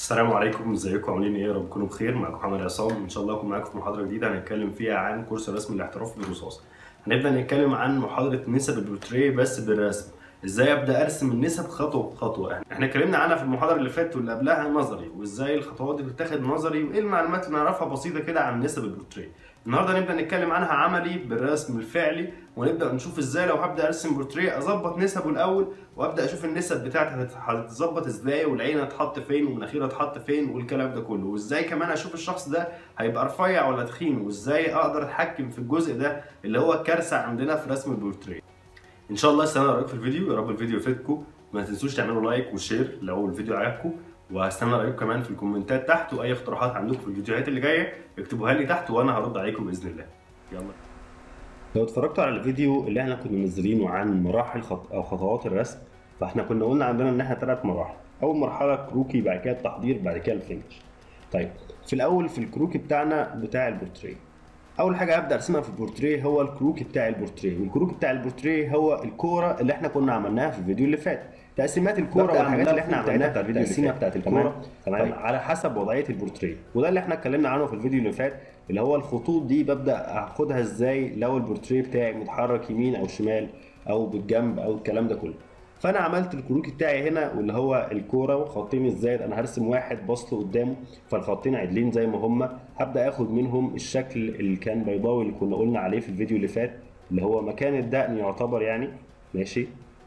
السلام عليكم، ازيكم؟ عاملين ايه؟ يا رب تكونوا بخير. معاكم محمد عصام، ان شاء الله اكون معاكم في محاضره جديده هنتكلم فيها عن كورس الرسم الاحترافي بالرصاص. هنبدا نتكلم عن محاضره نسب البورتريه بس بالرسم. ازاي ابدا ارسم النسب خطوه بخطوه. احنا اتكلمنا عنها في المحاضره اللي فاتت واللي قبلها نظري، وازاي الخطوات دي بتتاخد نظري، وايه المعلومات اللي نعرفها بسيطه كده عن نسب البورتريه. النهارده نبدا نتكلم عنها عملي بالرسم الفعلي، ونبدا نشوف ازاي لو هبدا ارسم بورتريه اظبط نسبه الاول، وابدا اشوف النسب بتاعتي هتتظبط ازاي، والعين هتحط فين، والمناخير هتحط فين، والكلام ده كله. وازاي كمان اشوف الشخص ده هيبقى رفيع ولا تخين، وازاي اقدر اتحكم في الجزء ده اللي هو الكارثه عندنا في رسم البورتريه. ان شاء الله استنى رايكم في الفيديو، يا رب الفيديو يفيدكم. ما تنسوش تعملوا لايك وشير لو الفيديو عجبكم، وهستنى رايكم كمان في الكومنتات تحت، واي اقتراحات عندكم في الفيديوهات اللي جايه اكتبوها لي تحت وانا هرد عليكم باذن الله. يلا. لو اتفرجتوا على الفيديو اللي احنا كنا منزلينه عن مراحل او خطوات الرسم، فاحنا كنا قلنا عندنا ان احنا 3 مراحل. اول مرحله كروكي، بعد كده التحضير، بعد كده الفينش. طيب في الاول في الكروكي بتاعنا بتاع البورتريه، اول حاجه هبدا ارسمها في البورتريه هو الكروكي بتاع البورتريه. والكروكي بتاع البورتريه هو الكوره اللي احنا كنا عملناها في الفيديو اللي فات. تقسيمات الكوره والحاجات اللي احنا عملناها في الفيديو التقسيمه بتاعت الكوره تمام على حسب وضعيه البورتريه، وده اللي احنا اتكلمنا عنه في الفيديو اللي فات، اللي هو الخطوط دي ببدا اخدها ازاي لو البورتريه بتاعي متحرك يمين او شمال او بالجنب او الكلام ده كله. فانا عملت الكروكي بتاعي هنا، واللي هو الكوره وخطين الزايد. انا هرسم واحد بصل قدامه، فالخطين عدلين زي ما هما. هبدا اخد منهم الشكل اللي كان بيضاوي اللي كنا قلنا عليه في الفيديو اللي فات، اللي هو مكان الدقن يعتبر يعني. ماشي.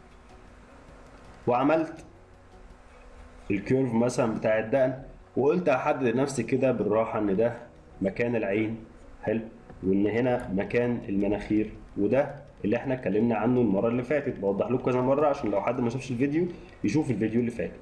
وعملت الكيرف مثلا بتاع الدقن، وقلت احدد لنفسي كده بالراحه ان ده مكان العين. حلو. وان هنا مكان المناخير، وده اللي احنا اتكلمنا عنه المره اللي فاتت. بوضح لكم كذا مره عشان لو حد ما شافش الفيديو يشوف الفيديو اللي فات.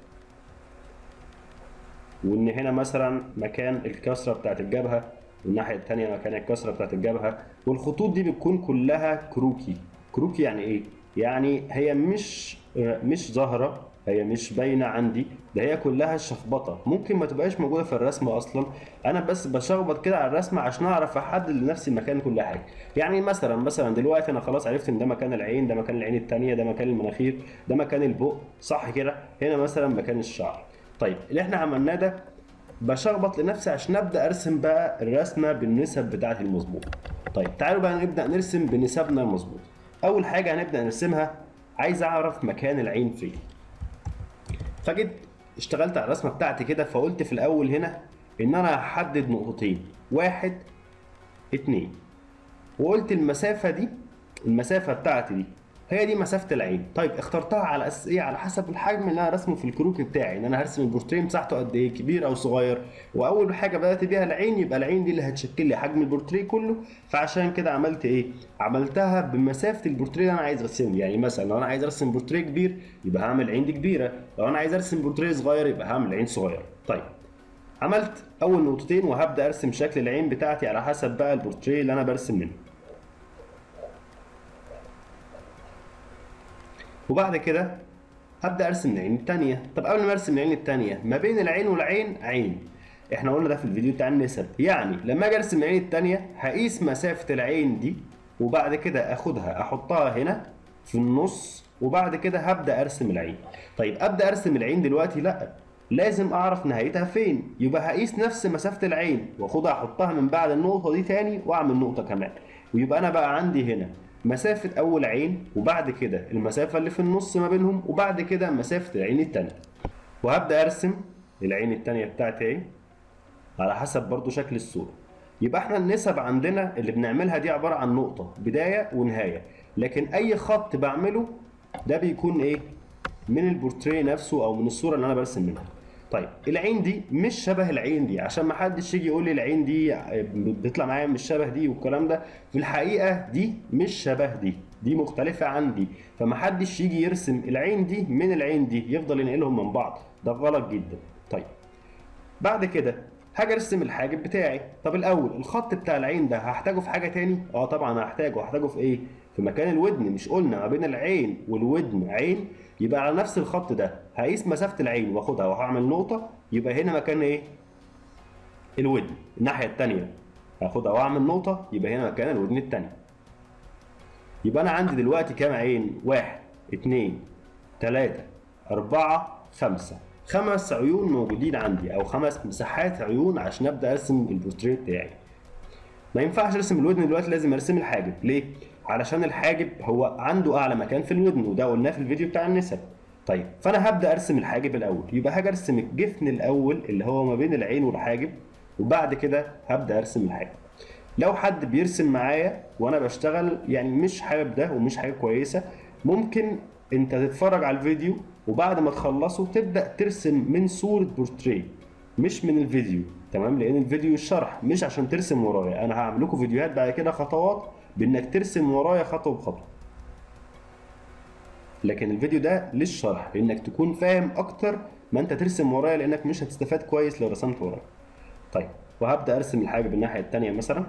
وان هنا مثلا مكان الكسره بتاعت الجبهه، والناحيه الثانيه مكان الكسره بتاعت الجبهه. والخطوط دي بتكون كلها كروكي. كروكي يعني ايه؟ يعني هي مش ظاهره، هي مش باينه عندي، ده هي كلها شخبطه، ممكن ما تبقاش موجوده في الرسم اصلا. انا بس بشخبط كده على الرسمه عشان اعرف احدد لنفسي مكان كل حاجه. يعني مثلا دلوقتي انا خلاص عرفت ان ده مكان العين، ده مكان العين الثانيه، ده مكان المناخير، ده مكان البق، صح كده؟ هنا مثلا مكان الشعر. طيب اللي احنا عملناه ده بشخبط لنفسي عشان ابدا ارسم بقى الرسمه بالنسب بتاعتي المظبوطه. طيب تعالوا بقى نبدا نرسم بنسبنا المظبوطه. اول حاجه هنبدا نرسمها، عايز اعرف مكان العين فين. فجيت اشتغلت على الرسمه بتاعتي كده، فقلت في الاول هنا ان انا هحدد نقطتين، 1 2، وقلت المسافه دي، المسافه بتاعتي دي هي دي مسافه العين. طيب اخترتها على اساس ايه؟ على حسب الحجم اللي انا رسمه في الكروكي بتاعي، ان انا هرسم البورتريه مساحته قد ايه، كبير او صغير. واول حاجه بدات بيها العين، يبقى العين دي اللي هتشكل لي حجم البورتريه كله. فعشان كده عملت ايه؟ عملتها بمسافه البورتريه اللي انا عايز ارسمه. يعني مثلا لو انا عايز ارسم بورتريه كبير يبقى هعمل عين دي كبيره، لو انا عايز ارسم بورتريه صغير يبقى هعمل عين صغيره. طيب عملت اول نقطتين، وهبدا ارسم شكل العين بتاعتي على حسب بقى البورتريه اللي انا برسم منه. وبعد كده هبدا ارسم العين الثانيه. طب قبل ما ارسم العين الثانيه، ما بين العين والعين عين، احنا قلنا ده في الفيديو بتاع النسب. يعني لما اجي ارسم العين الثانيه هقيس مسافه العين دي، وبعد كده اخدها احطها هنا في النص، وبعد كده هبدا ارسم العين. طيب ابدا ارسم العين دلوقتي؟ لا، لازم اعرف نهايتها فين. يبقى هقيس نفس مسافه العين واخدها احطها من بعد النقطه دي تاني، واعمل نقطه كمان. ويبقى انا بقى عندي هنا مسافة أول عين، وبعد كده المسافة اللي في النص ما بينهم، وبعد كده مسافة العين التانية. وهبدأ أرسم العين التانية بتاعتي اهي على حسب برضو شكل الصورة. يبقى احنا النسب عندنا اللي بنعملها دي عبارة عن نقطة بداية ونهاية، لكن أي خط بعمله ده بيكون ايه؟ من البورتريه نفسه أو من الصورة اللي أنا برسم منها. طيب العين دي مش شبه العين دي، عشان ما حدش يجي يقول لي العين دي بتطلع معايا مش شبه دي والكلام ده. في الحقيقه دي مش شبه دي، دي مختلفه عن دي. فما حدش يجي يرسم العين دي من العين دي يفضل ينقلهم من بعض، ده غلط جدا. طيب بعد كده هاجي ارسم الحاجب بتاعي. طب الاول الخط بتاع العين ده هحتاجه في حاجه تاني؟ اه طبعا هحتاجه في ايه؟ في مكان الودن. مش قلنا ما بين العين والودن عين؟ يبقى على نفس الخط ده هقيس مسافه العين واخدها وهعمل نقطه، يبقى هنا مكان ايه؟ الودن. الناحيه الثانيه هاخدها واعمل نقطه، يبقى هنا مكان الودن الثانيه. يبقى انا عندي دلوقتي كام عين؟ 1 2 3 4 5. 5 عيون موجودين عندي او 5 مساحات عيون عشان ابدا ارسم البورتريه بتاعي. ما ينفعش ارسم الودن دلوقتي، لازم ارسم الحاجب. ليه؟ علشان الحاجب هو عنده اعلى مكان في الودن، وده قلناه في الفيديو بتاع النسب. طيب فانا هبدا ارسم الحاجب الاول، يبقى هاجي ارسم الجفن الاول اللي هو ما بين العين والحاجب، وبعد كده هبدا ارسم الحاجب. لو حد بيرسم معايا وانا بشتغل يعني مش حابب ده ومش حاجه كويسه، ممكن انت تتفرج على الفيديو وبعد ما تخلصه تبدا ترسم من صوره بورتريه مش من الفيديو. تمام؟ لان الفيديو الشرح مش عشان ترسم ورايا، انا هعمل لكم فيديوهات بعد كده خطوات بانك ترسم ورايا خطوه بخطوه، لكن الفيديو ده للشرح لانك تكون فاهم اكتر ما انت ترسم ورايا، لانك مش هتستفاد كويس لو رسمت ورايا. طيب وهبدا ارسم الحاجب الناحيه الثانيه مثلا.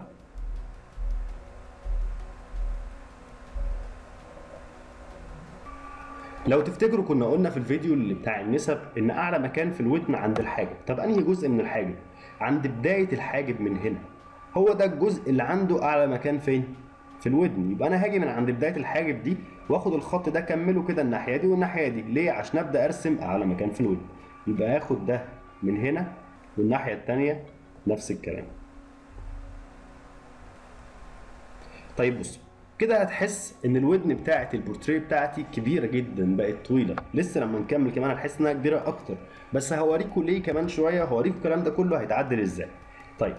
لو تفتكروا كنا قلنا في الفيديو اللي بتاع النسب ان اعلى مكان في الودن عند الحاجب. طب انهي جزء من الحاجب؟ عند بدايه الحاجب من هنا، هو ده الجزء اللي عنده اعلى مكان فين؟ في الودن. يبقى انا هاجي من عند بدايه الحاجب دي واخد الخط ده اكمله كده الناحيه دي والناحيه دي. ليه؟ عشان ابدا ارسم اعلى مكان في الودن. يبقى هاخد ده من هنا والناحيه الثانيه نفس الكلام. طيب بصوا كده هتحس ان الودن بتاعت البورتريه بتاعتي كبيره جدا، بقت طويله. لسه لما نكمل كمان هتحس انها كبيره اكتر، بس هوريكم ليه كمان شويه، هوريكم الكلام ده كله هيتعدل ازاي. طيب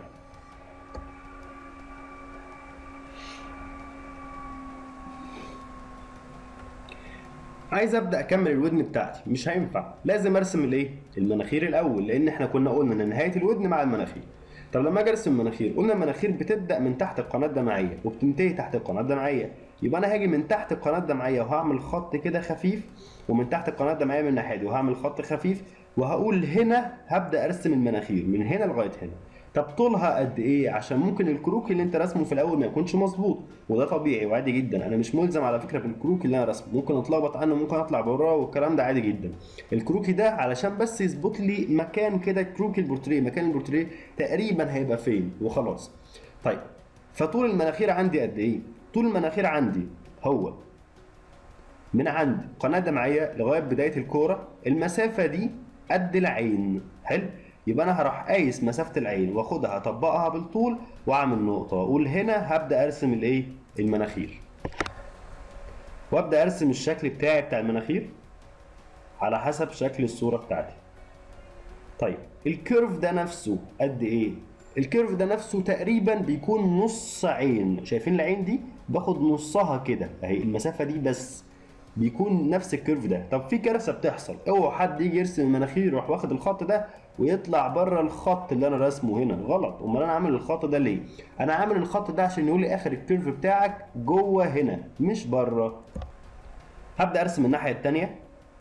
عايز ابدا اكمل الودن بتاعتي، مش هينفع، لازم ارسم الايه؟ المناخير الاول، لان احنا كنا قلنا ان نهايه الودن مع المناخير. طب لما اجي ارسم مناخير، قلنا المناخير بتبدا من تحت القناه الدمعيه وبتنتهي تحت القناه الدمعيه. يبقى انا هاجي من تحت القناه الدمعيه وهعمل خط كده خفيف، ومن تحت القناه الدمعيه من الناحيه دي وهعمل خط خفيف، وهقول هنا هبدا ارسم المناخير من هنا لغايه هنا. طب طولها قد ايه؟ عشان ممكن الكروك اللي انت راسمه في الاول ما يكونش مظبوط، وده طبيعي وعادي جدا. انا مش ملزم على فكره بالكروك اللي انا راسمه، ممكن اتلخبط عنه، ممكن اطلع براه، والكلام ده عادي جدا. الكروكي ده علشان بس يظبط لي مكان كده كروكي البورتريه، مكان البورتريه تقريبا هيبقى فين وخلاص. طيب فطول المناخير عندي قد ايه؟ طول المناخير عندي هو من عند قناه دمعيه لغايه بدايه الكوره، المسافه دي قد العين. حلو؟ يبقى انا هروح قايس مسافه العين واخدها اطبقها بالطول واعمل نقطه واقول هنا هبدا ارسم الايه؟ المناخير. وابدا ارسم الشكل بتاعي بتاع المناخير على حسب شكل الصوره بتاعتي. طيب الكيرف ده نفسه قد ايه؟ الكيرف ده نفسه تقريبا بيكون نص عين. شايفين العين دي؟ باخد نصها كده اهي، المسافه دي بس بيكون نفس الكيرف ده. طب في كارثه بتحصل، اوعى حد يجي يرسم المناخير يروح واخد الخط ده ويطلع بره الخط اللي انا راسمه هنا. غلط. امال انا عامل الخط ده ليه؟ انا عامل الخط ده عشان يقول لي اخر الكيرف بتاعك جوه هنا مش بره. هبدا ارسم الناحيه الثانيه.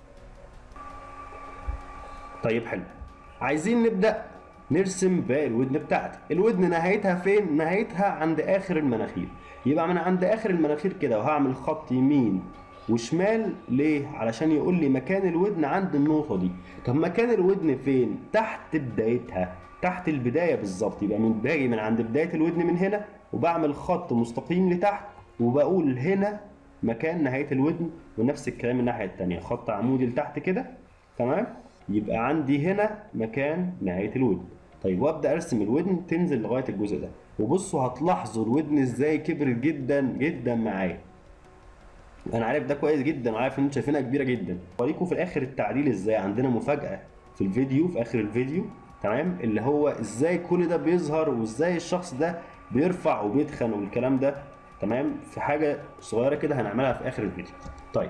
طيب حلو، عايزين نبدا نرسم باقي الودن بتاعتي. الودن نهايتها فين؟ نهايتها عند اخر المناخير. يبقى من عند اخر المناخير كده وهعمل خط يمين وشمال. ليه؟ علشان يقول لي مكان الودن عند النقطة دي. طب مكان الودن فين؟ تحت بدايتها، تحت البداية بالظبط. يبقى باجي من عند بداية الودن من هنا وبعمل خط مستقيم لتحت وبقول هنا مكان نهاية الودن، ونفس الكلام الناحية التانية، خط عمودي لتحت كده. تمام؟ يبقى عندي هنا مكان نهاية الودن. طيب وابدا ارسم الودن تنزل لغاية الجزء ده، وبصوا هتلاحظوا الودن ازاي كبرت جدا جدا معايا. انا عارف ده كويس جدا وعارف ان انتوا شايفينها كبيره جدا. اوريكم في الاخر التعديل ازاي. عندنا مفاجاه في الفيديو في اخر الفيديو، تمام، اللي هو ازاي كل ده بيظهر وازاي الشخص ده بيرفع وبيتخن والكلام ده. تمام، في حاجه صغيره كده هنعملها في اخر الفيديو. طيب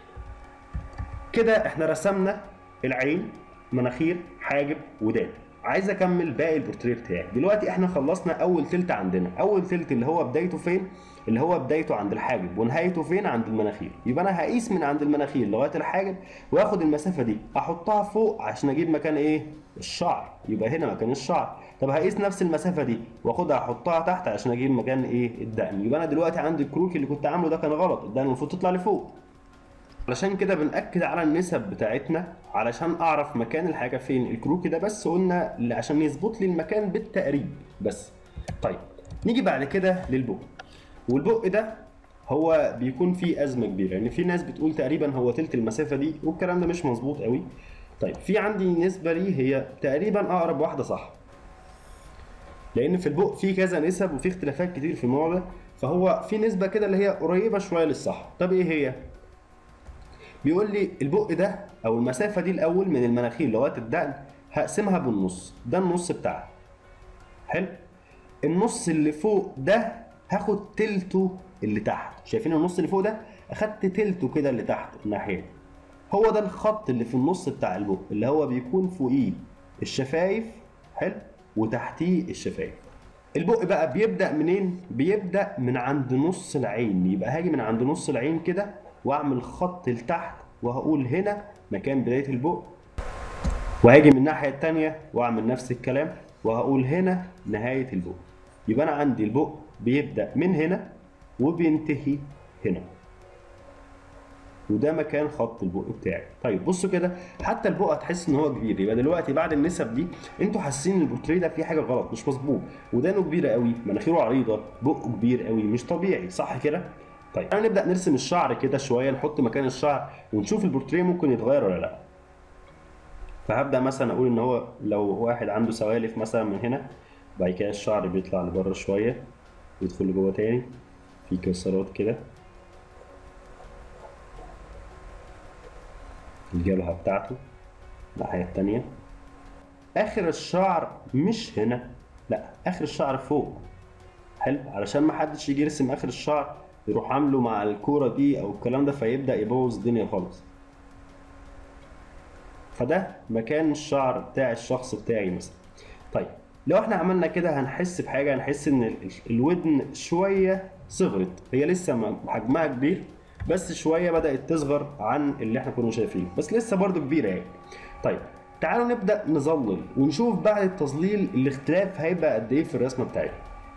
كده احنا رسمنا العين، مناخير، حاجب، ودان. عايز اكمل باقي البورتريه بتاعي. دلوقتي احنا خلصنا اول تلت عندنا. اول تلت اللي هو بدايته فين؟ اللي هو بدايته عند الحاجب ونهايته فين؟ عند المناخير. يبقى انا هقيس من عند المناخير لغايه الحاجب واخد المسافه دي احطها فوق عشان اجيب مكان ايه؟ الشعر. يبقى هنا مكان الشعر. طب هقيس نفس المسافه دي واخدها احطها تحت عشان اجيب مكان ايه؟ الدقن. يبقى انا دلوقتي عندي الكروك اللي كنت عامله ده كان غلط، الدقن المفروض تطلع لفوق. علشان كده بنأكد على النسب بتاعتنا علشان اعرف مكان الحاجه فين. الكروكي ده بس قلنا عشان يظبط لي المكان بالتقريب بس. طيب نيجي بعد كده للبق. والبق ده هو بيكون فيه ازمه كبيره، يعني في ناس بتقول تقريبا هو تلت المسافه دي، والكلام ده مش مظبوط قوي. طيب في عندي نسبه ليه هي تقريبا اقرب واحده صح، لان في البق في كذا نسب وفي اختلافات كتير في النوع ده، فهو في نسبه كده اللي هي قريبه شويه للصح. طب ايه هي؟ بيقول لي البق ده او المسافه دي الاول من المناخير لغايه الدقن هقسمها بالنص، ده النص بتاعها. حلو. النص اللي فوق ده هاخد تلته اللي تحت، شايفين النص اللي فوق ده؟ اخدت تلته كده اللي تحت الناحيه دي. هو ده الخط اللي في النص بتاع البق اللي هو بيكون فوقيه الشفايف، حلو، وتحتيه الشفايف. البق بقى بيبدأ منين؟ بيبدأ من عند نص العين، يبقى هاجي من عند نص العين كده واعمل خط لتحت وهقول هنا مكان بداية البق، وهاجي من الناحية التانية واعمل نفس الكلام وهقول هنا نهاية البق. يبقى أنا عندي البق بيبدأ من هنا وبينتهي هنا، وده مكان خط البق بتاعي. طيب بصوا كده، حتى البق هتحس ان هو كبير. يبقى دلوقتي بعد النسب دي انتوا حاسين ان البورتريه ده فيه حاجه غلط، مش مظبوط. ودانه كبيره قوي، مناخيره عريضه، بقه كبير قوي، مش طبيعي، صح كده؟ طيب انا نبدا نرسم الشعر كده شويه، نحط مكان الشعر ونشوف البورتريه ممكن يتغير ولا لا. فهبدا مثلا اقول ان هو لو واحد عنده سوالف مثلا من هنا، بعد كده الشعر بيطلع لبره شويه ويدخل لجوه تاني، في كسرات كده، الجبهة بتاعته الناحية التانية. آخر الشعر مش هنا، لا، آخر الشعر فوق. حلو، علشان ما حدش يجي يرسم آخر الشعر يروح عامله مع الكورة دي أو الكلام ده فيبدأ يبوظ الدنيا خالص. فده مكان الشعر بتاع الشخص بتاعي مثلا. طيب لو احنا عملنا كده هنحس بحاجة، هنحس إن الودن شوية صغرت، هي لسه حجمها كبير بس شويه بدات تصغر عن اللي احنا كنا شايفينه، بس لسه برضو كبيره يعني. طيب تعالوا نبدا نظلل ونشوف بعد التظليل الاختلاف هيبقى قد ايه في الرسمه بتاعتنا.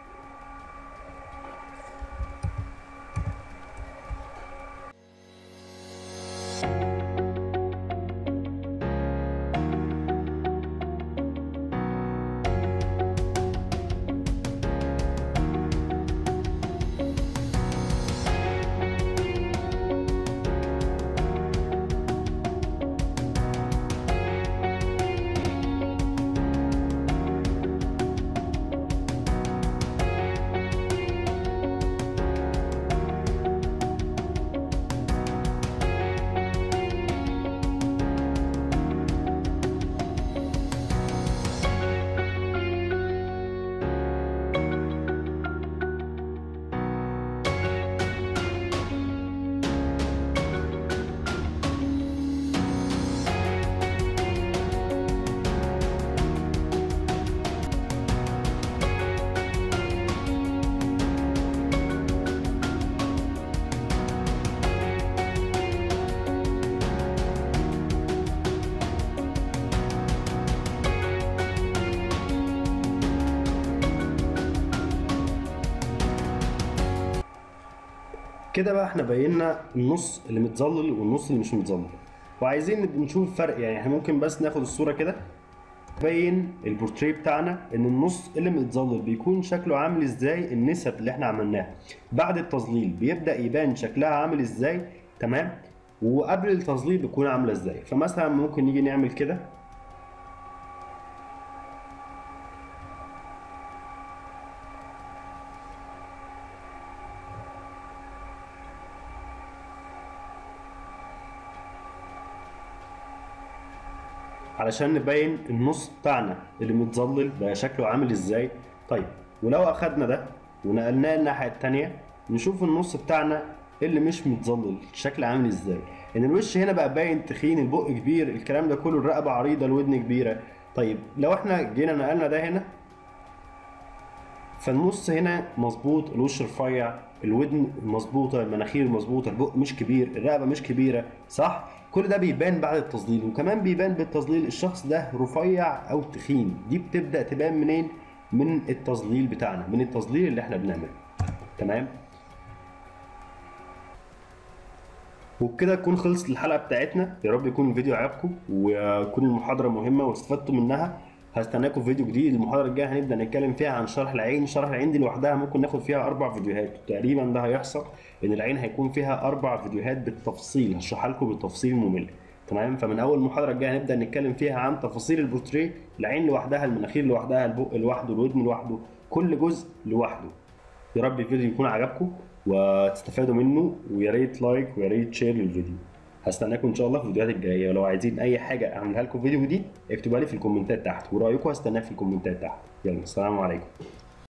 كده بقى احنا بينا النص اللي متظلل والنص اللي مش متظلل، وعايزين نشوف فرق. يعني احنا ممكن بس ناخد الصوره كده بين البورتريه بتاعنا ان النص اللي متظلل بيكون شكله عامل ازاي، النسب اللي احنا عملناها بعد التظليل بيبدا يبان شكلها عامل ازاي، تمام، وقبل التظليل بتكون عامله ازاي. فمثلا ممكن نيجي نعمل كده، علشان نبين النص بتاعنا اللي متظلل بقى شكله عامل ازاي. طيب ولو اخدنا ده ونقلناه الناحيه التانيه نشوف النص بتاعنا اللي مش متظلل شكل عامل ازاي. ان الوش هنا بقى باين تخين، البق كبير، الكلام ده كله، الرقبه عريضه، الودن كبيره. طيب لو احنا جينا نقلنا ده هنا، فالنص هنا مظبوط، الوش رفيع، الودن مظبوطه، المناخير مظبوطه، البق مش كبير، الرقبه مش كبيره، صح؟ كل ده بيبان بعد التظليل. وكمان بيبان بالتظليل الشخص ده رفيع او تخين. دي بتبدا تبان منين؟ من التظليل بتاعنا، من التظليل اللي احنا بنعمله، تمام. وبكده تكون خلصت الحلقه بتاعتنا. يا رب يكون الفيديو عجبكم ويكون المحاضره مهمه واستفدتوا منها. هستناكم في فيديو جديد. المحاضره الجايه هنبدا نتكلم فيها عن شرح العين. شرح العين دي لوحدها ممكن ناخد فيها 4 فيديوهات تقريبا. ده هيحصل ان العين هيكون فيها 4 فيديوهات بالتفصيل، هشرحها لكم بالتفصيل ممل. تمام. فمن اول المحاضره الجايه هنبدا نتكلم فيها عن تفاصيل البورتريه، العين لوحدها، المناخير لوحدها، البق لوحده، الودن لوحده، كل جزء لوحده. يا رب الفيديو يكون عجبكم وتستفادوا منه، ويا ريت لايك ويا ريت شير للفيديو. هستناكم ان شاء الله في الفيديوهات الجايه، ولو عايزين اي حاجه اعملها لكم فيديو جديد اكتبوا لي في الكومنتات تحت، ورايكم هستناه في الكومنتات تحت. يلا السلام عليكم.